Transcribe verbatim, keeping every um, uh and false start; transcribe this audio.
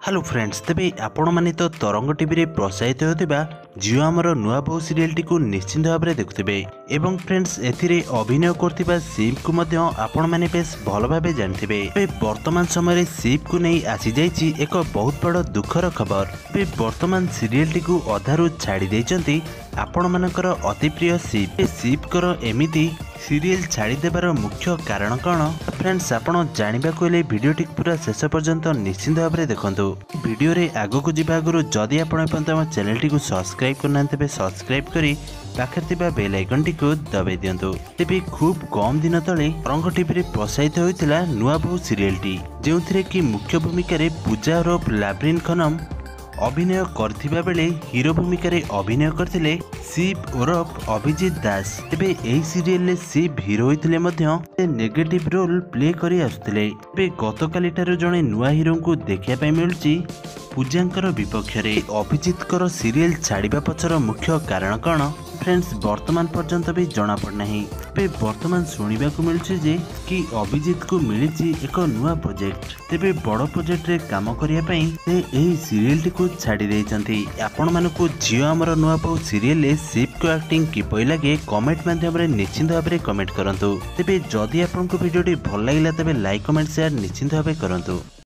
Hello friends, तेबे आपण माने तो तरंग टीवी रे प्रसारित होतिबा जियो आमर नुआ बहु सीरियल टी को निश्चिंत भाव में देखुथिबे एवं फ्रेंड्स एथिरे अभिनय करथिबा शिव को मध्य आपण माने बेस भल भाबे जानथिबे। ए वर्तमान समय शिव को नहीं आसी जाइछि एक बहुत बड़ दुखर खबर। ए वर्तमान सीरियल टी को अधारु छाड़ी देइचंती आपण मानकर अति प्रिय शिव। ए शिव कर एमिति सीरियल छाड़ी देबार मुख्य कारण कौन फ्रेंड्स आपण जानिबा कोइले वीडियो टी पूरा शेष पर्यंत निश्चिंत भाव में देखंतु। वीडियो रे आगो को जिबा आगुरु जदि आपण एपंत हम चैनल टी को सब्सक्राइब करना तेबे सब्सक्राइब करी पाखे थिबा बेल आइकन टी को दबाई दियंतु। तेबे खूब कम दिन तले तरंग टीवी रे प्रसारित होइतिला नुआ बहु सीरियल टी जेउथिरे कि मुख्य भूमिका रे पूजा और लाब्रिन खनम अभिनय करथिबा बेले हीरो भूमिका रे अभिनय करथिले शिव ओरफ अभिजीत दास। तेबे एही सीरियल रे शिव हीरो होइतिले मध्य नेगेटिव रोल प्ले करी आसुतिले। तेबे गतकाली ठारो जणे नुआ हीरो को देखिया पय मिलुची पूजांकर विपक्ष रे। अभिजीत कर सीरियल छाड़िबा पछर मुख्य कारण कौन फ्रेंड्स वर्तमान पर्यंत भी जना पड़ना। तेबे वर्तमान सुनिबा को मिलुची जे कि अभिजीत को मिलिची एक नुआ प्रोजेक्ट। तेबे बड़ प्रोजेक्ट रे काम करिया पई से एही सीरियल टी को छाड़ी देइचंती। आपण मानको जियो आमर नुआ बहु सीरियल रे शिव को एक्टिंग किपय लागे कमेंट माध्यम रे निश्चिंत भाव में कमेंट करंतु। तेबे जदि आपनको वीडियो टी भल लागिला तेबे लाइक कमेंट शेयर निश्चिंत भाव करंतु।